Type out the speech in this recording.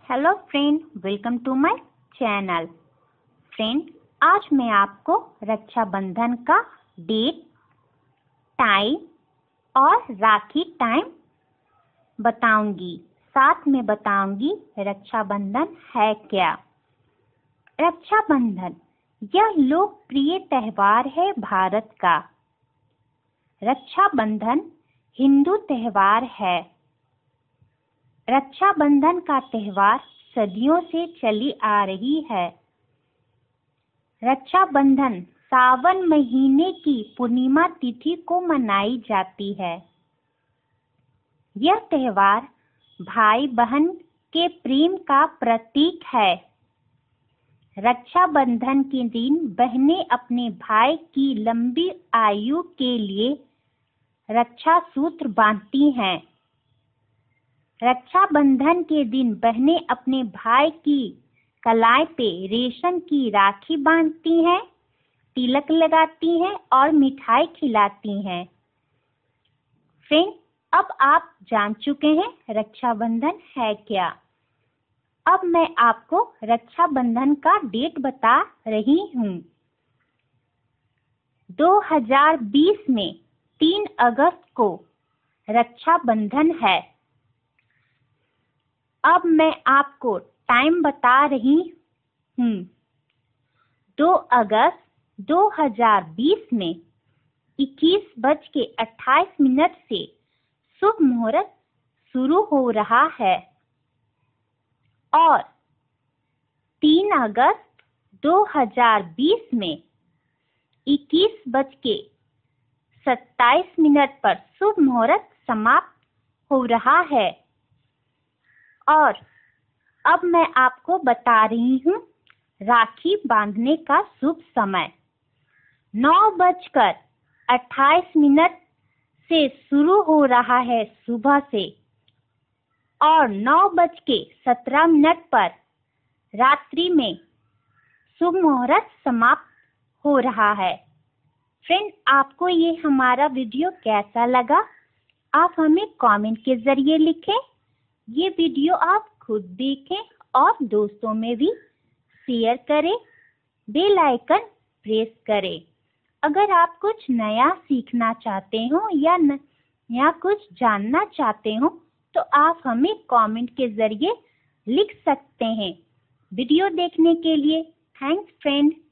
Hello friend, welcome to my channel. Friend, आज मैं आपको रक्षाबंधन का डेट, टाइम और राखी टाइम बताऊंगी। साथ में बताऊंगी रक्षाबंधन है क्या। रक्षाबंधन यह लोकप्रिय त्योहार है भारत का। रक्षाबंधन हिंदू त्योहार है। रक्षाबंधन का त्योहार सदियों से चली आ रही है। रक्षाबंधन सावन महीने की पूर्णिमा तिथि को मनाई जाती है। यह त्योहार भाई बहन के प्रेम का प्रतीक है। रक्षाबंधन के दिन बहनें अपने भाई की लंबी आयु के लिए रक्षा सूत्र बांधती हैं। रक्षाबंधन के दिन बहनें अपने भाई की कलाई पे रेशम की राखी बांधती हैं, तिलक लगाती हैं और मिठाई खिलाती हैं। फ्रेंड, अब आप जान चुके हैं रक्षाबंधन है क्या। अब मैं आपको रक्षाबंधन का डेट बता रही हूँ। 2020 में 3 अगस्त को रक्षाबंधन है। अब मैं आपको टाइम बता रही हूँ। 2 अगस्त 2020 में 21:28 से शुभ मुहूर्त शुरू हो रहा है और 3 अगस्त 2020 में 21:27 पर शुभ मुहूर्त समाप्त हो रहा है। और अब मैं आपको बता रही हूँ राखी बांधने का शुभ समय। 9:28 से शुरू हो रहा है सुबह से और 9:17 पर रात्रि में शुभ मुहूर्त समाप्त हो रहा है। फ्रेंड, आपको ये हमारा वीडियो कैसा लगा? आप हमें कमेंट के जरिए लिखें। ये वीडियो आप खुद देखें और दोस्तों में भी शेयर करें। बेल आइकन प्रेस करें। अगर आप कुछ नया सीखना चाहते हो या कुछ जानना चाहते हो तो आप हमें कमेंट के जरिए लिख सकते हैं। वीडियो देखने के लिए थैंक्स फ्रेंड।